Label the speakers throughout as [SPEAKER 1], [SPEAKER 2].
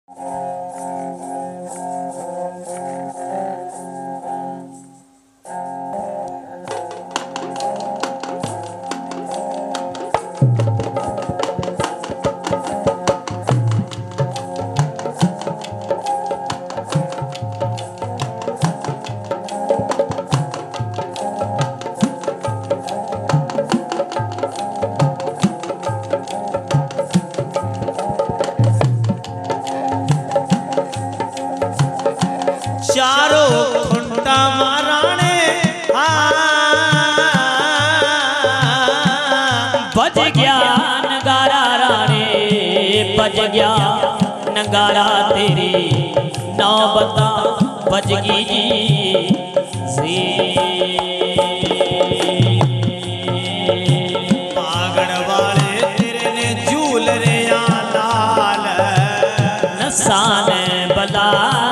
[SPEAKER 1] चारों खुंटा माराने
[SPEAKER 2] बज गया नगारा राणे, बज गया नगारा तेरी नौबता बजगी जी
[SPEAKER 1] पागड़ वाले तेरे ने झूल रे लाल
[SPEAKER 2] नसान बला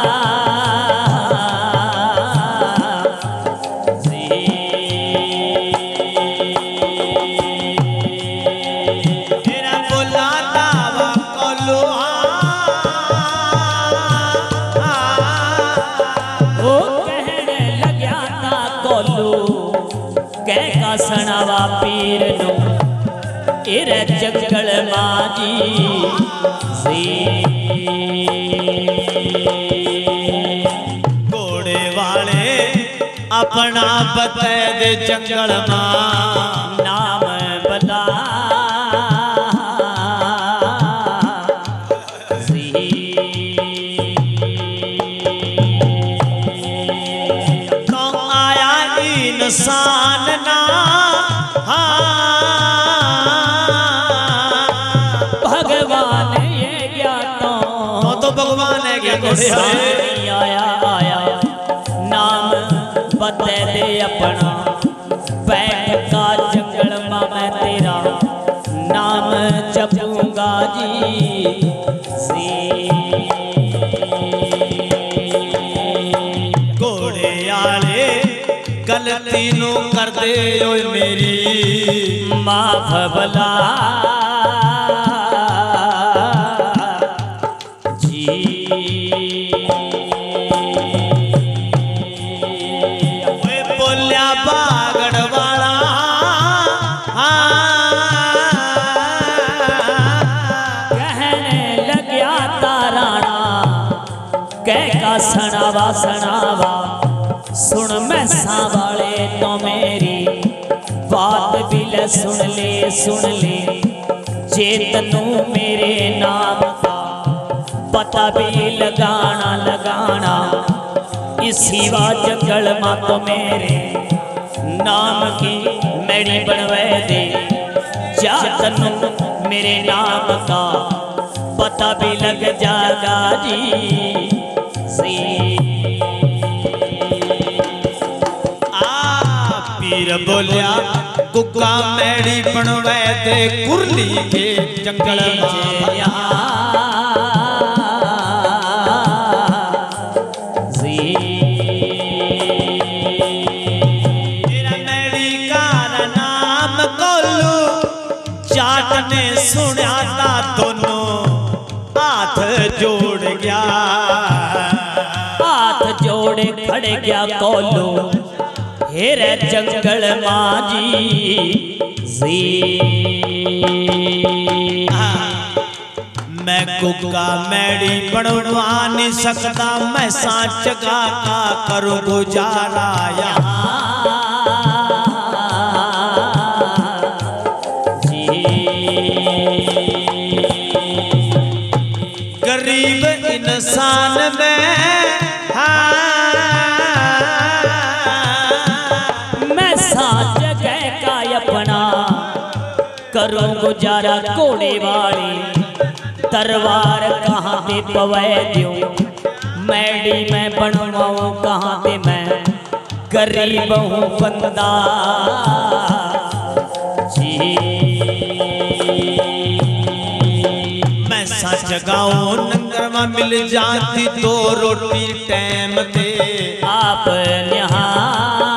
[SPEAKER 2] सनावा पीर नो इरे जंगल माजी
[SPEAKER 1] घोड़े वाले अपना बता दे जंगल मां
[SPEAKER 2] नाम बता
[SPEAKER 1] कौन आया इंसान ना
[SPEAKER 2] भगवान ये ज्ञाता
[SPEAKER 1] तो भगवान है क्या
[SPEAKER 2] आया आया नाम बता दे अपना बैठ का जंगल मां मैं तेरा नाम जपूंगा जी
[SPEAKER 1] घोड़े आले गलती नो कर दे ओए मेरी
[SPEAKER 2] माफ भला
[SPEAKER 1] बोलिया बागड़ वाला
[SPEAKER 2] कहने लग्या ताराना कह का सनावा सनावा सुन मैं वाले तो मेरी बात भी ले सुन ले जे तनू मेरे नाम का पता भी लगाना इसी वा जंगल मां तो मेरे नाम की मैड़ी बनवे दे जा तनू मेरे नाम का पता भी लग जागा जी
[SPEAKER 1] पीर बोलिया गुग्गा मैड़ी बनवे दे कुरली के जंगल ने सुना था दोनों हाथ जोड़ गया
[SPEAKER 2] हाथ जोड़े खड़े गया कोलो हेरे जंगल माजी
[SPEAKER 1] मैं गुग्गा मैड़ी बनवा नहीं सकता मैं सांच का करूँ गुजारा गरीब इंसान में
[SPEAKER 2] मैं साथ जगह का अपना करूं गुजारा घोड़े वाली तरवार कहाँ पे पवे दो मैडी मैं बनवाऊं कहाँ पे मैं गरीब हूँ बंदा
[SPEAKER 1] मैं सच गाऊं नंगर में मिल जाती तो रोटी टाइम पे
[SPEAKER 2] आप यहाँ